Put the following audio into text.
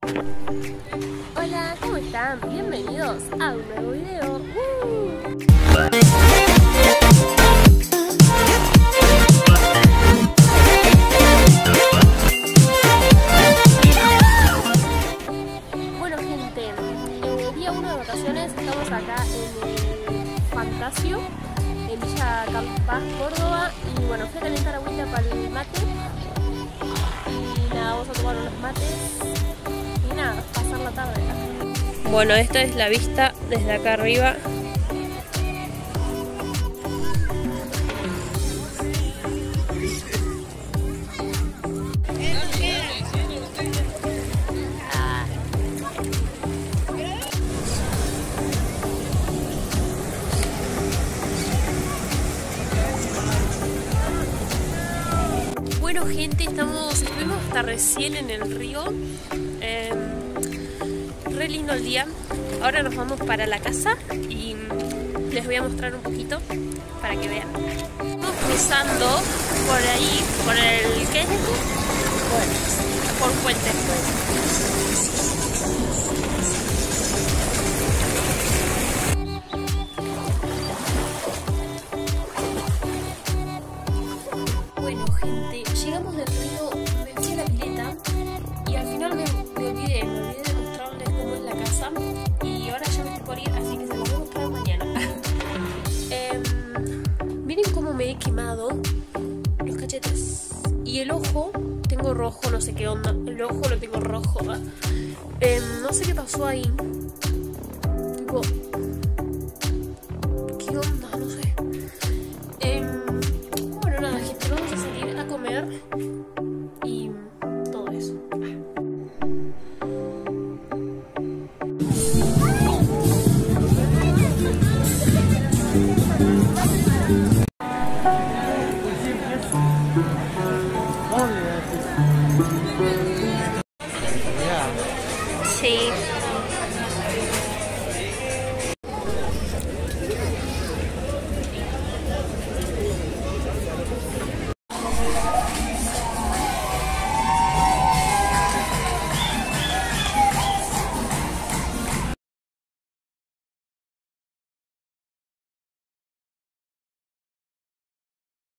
Hola, ¿cómo están? Bienvenidos a un nuevo video. Bueno gente, día 1 de vacaciones, estamos acá en el Fantasio, en Villa Campás, Córdoba. Y bueno, fui a calentar agüita para el mate. Y nada, vamos a tomar unos mates. Y nada, pasar la tarde acá. Bueno, esta es la vista desde acá arriba. Bueno gente, estuvimos hasta recién en el río, re lindo el día. Ahora nos vamos para la casa y les voy a mostrar un poquito para que vean. Estamos cruzando por ahí, por el, ¿qué es esto? Bueno, por Puente. Bueno gente, llegamos del río, me fui a la pileta y al final me olvidé de mostrarles cómo es la casa y ahora ya me estoy por ir, así que se los voy a mostrar mañana. Miren cómo me he quemado los cachetes y el ojo, tengo rojo, no sé qué onda, el ojo lo tengo rojo. No sé qué pasó ahí, tipo,